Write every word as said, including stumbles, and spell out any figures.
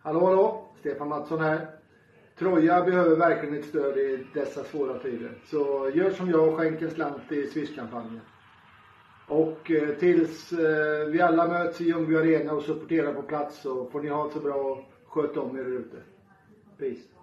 Hallå, hallå, Stefan Mattsson här. Troja behöver verkligen ett stöd i dessa svåra tider. Så gör som jag och skänk en slant i Swish-kampanjen. Och eh, tills eh, vi alla möts i Ljungby Arena och supporterar på plats, så får ni ha det så bra och sköt om er ute. Peace.